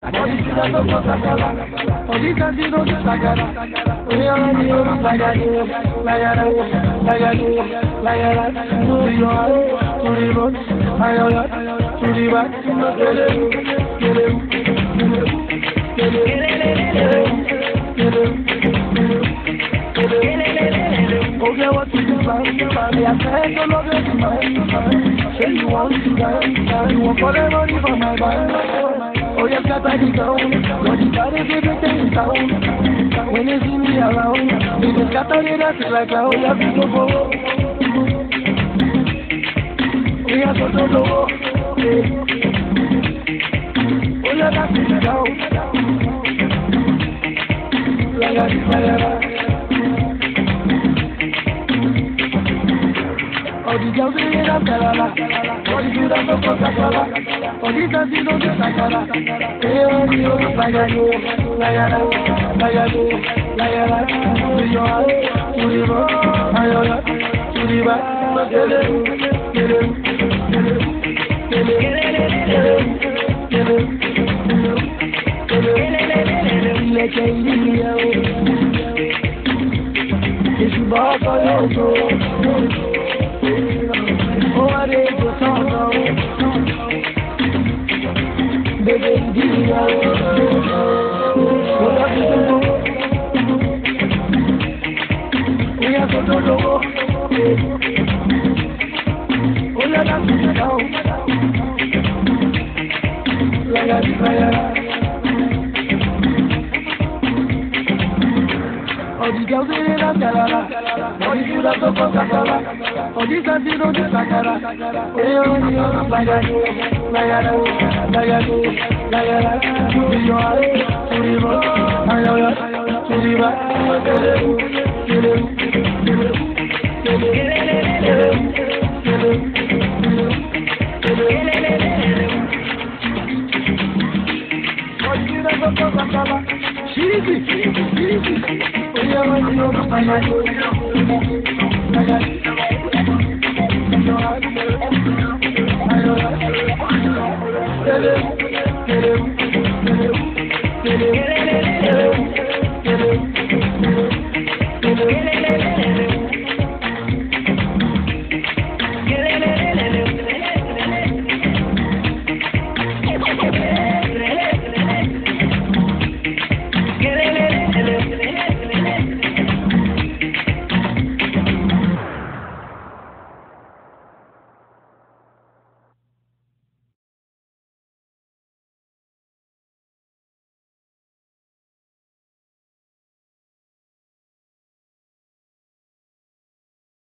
Okay, what you do, man? I said, don't love you, man. Say you want to die, you want for the money from my band. Oh, yes, got I down. But you gotta give it things down. When you see me around, you just got to get us like how you have to go. We are so low. Oh, yeah, that's it down. All the girls in the Calala, all the girls in the Calala, all the girls in the Calala. Hey, oh, you like a you, like a to your heart, to the road, to the back, it's about your oh, I did the song, baby, what up you do? We are so low. Oh, la la, all the girls in the Calala, all the girls in the Calala, all the girls in the Calala. Hey, oh, you like a to your heart, to the road, to the back. Hello.